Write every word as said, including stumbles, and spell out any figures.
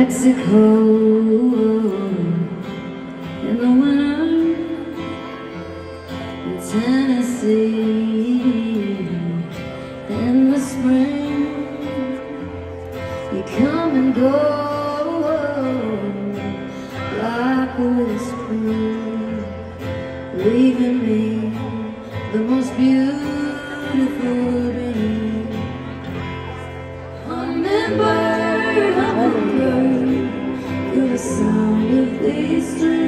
Mexico in the winter, in Tennessee in the spring. You come and go like a whisper, leaving me the most beautiful dream. Hummingbird, hummingbird, you're the sound of these dreams.